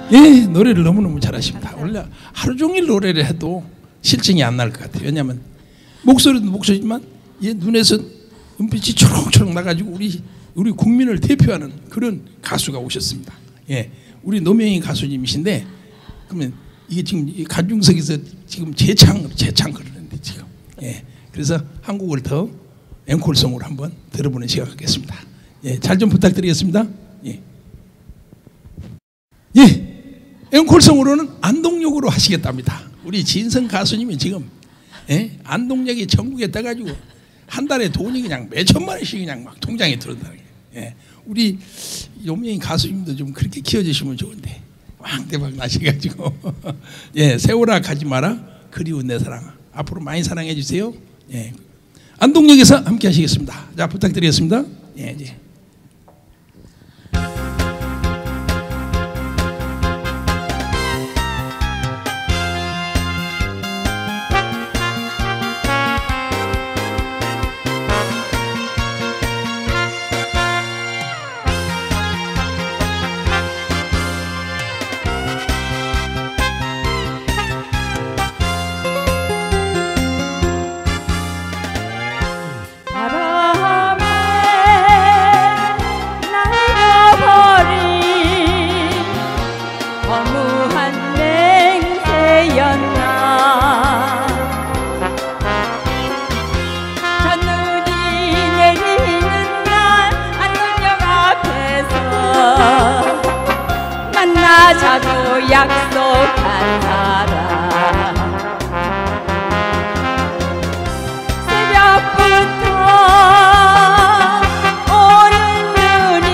예, 노래를 너무너무 잘하십니다. 원래 하루 종일 노래를 해도 실증이 안 날 것 같아요. 왜냐하면 목소리도 목소리지만 눈에서 눈빛이 초롱초롱 나가지고 우리 국민을 대표하는 그런 가수가 오셨습니다. 예, 우리 노명희 가수님이신데, 그러면 이게 지금 관중석에서 지금 재창 그러는데 지금, 예, 그래서 한국을 더 앵콜송으로 한번 들어보는 시간 갖겠습니다. 예, 잘 좀 부탁드리겠습니다. 예, 예, 앵콜송으로는 안동역으로 하시겠답니다. 우리 진성 가수님이 지금, 예, 안동역이 전국에 떠가지고 한 달에 돈이 그냥 몇천만 원씩 그냥 막 통장에 들어온다는 거예요. 예, 우리 노명희 가수님도 좀 그렇게 키워주시면 좋은데 왕대박 나셔가지고 예, 세월아 가지 마라 그리운 내 사랑 앞으로 많이 사랑해 주세요. 예, 안동역에서 함께 하시겠습니다. 자, 부탁드리겠습니다. 예, 예. 자고 약속한 사람 새벽부터 오는 눈이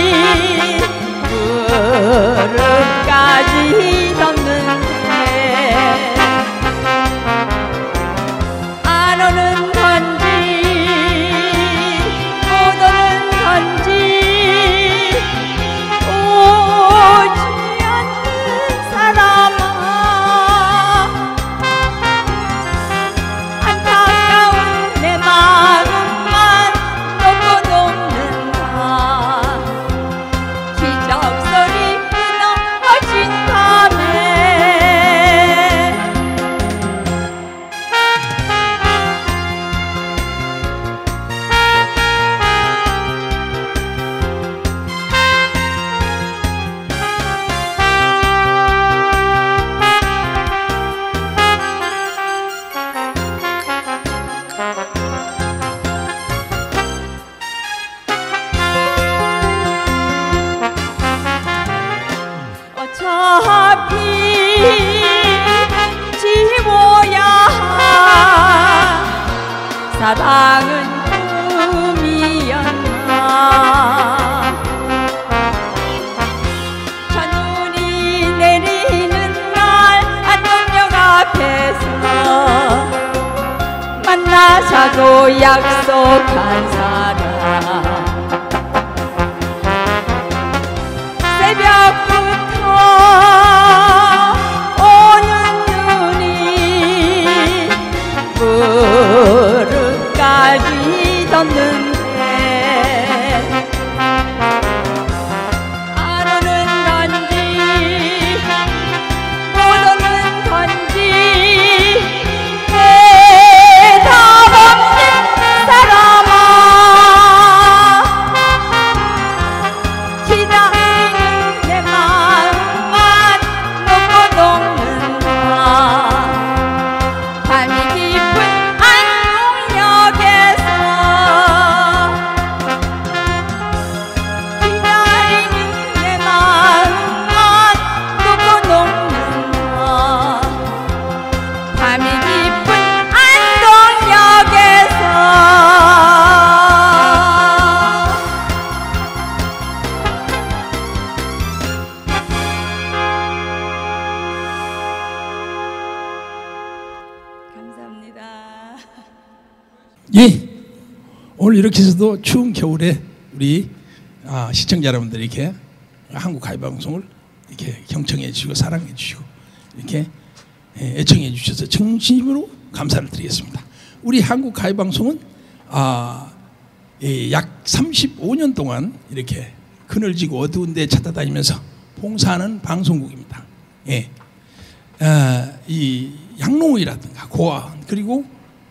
무릎까지 덮는데 안 오는 건지 못 오는 건지 어차피 지워야 할 사랑은 꿈이었나. 첫눈이 내리는 날 안동역 앞에서 만나자고 약속한 사람 새벽부터 오는 눈이 무릎까지 덮는데 안 오는 건지 못 오는 건지 대답 없는 사람아 예, 오늘 이렇게 해서도 추운 겨울에 우리 시청자 여러분들이 이렇게 한국 가요방송을 이렇게 경청해 주시고 사랑해 주시고 이렇게 애청해 주셔서 정신으로 감사를 드리겠습니다. 우리 한국 가요방송은 약 35년 동안 이렇게 그늘지고 어두운 데 찾아다니면서 봉사하는 방송국입니다. 예. 이 양로이라든가 고아원 그리고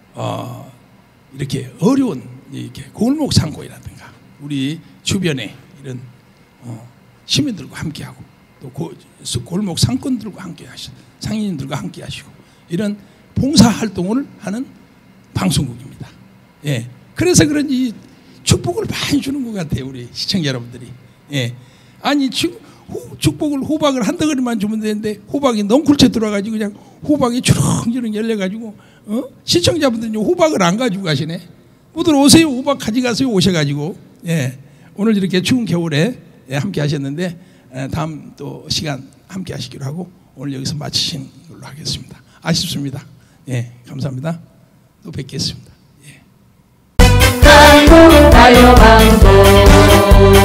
이렇게 어려운 이렇게 골목 상고이라든가 우리 주변에 이런 시민들과 함께하고 또 골목 상권들과 함께하시고 상인들과 함께하시고 이런 봉사 활동을 하는 방송국입니다. 예. 그래서 그런지 축복을 많이 주는 것 같아요, 우리 시청자 여러분들이. 예. 아니 축복을 호박을 한 덩어리만 주면 되는데 호박이 넝쿨째 들어가지고 그냥 호박이 주렁주렁 열려가지고 시청자분들이 호박을 안 가지고 가시네. 모두 오세요, 호박 가져가세요 오셔가지고. 예. 오늘 이렇게 추운 겨울에 함께 하셨는데 다음 또 시간 함께 하시기로 하고 오늘 여기서 마치신 걸로 하겠습니다. 아쉽습니다. 예, 감사합니다. 또 뵙겠습니다. 예. 한국 가요 방송